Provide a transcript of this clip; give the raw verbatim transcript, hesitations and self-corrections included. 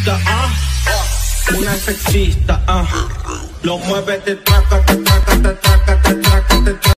artista, ah, una sexista, ah, lo mueve, te traca, te traca, te traca, te traca, te traca.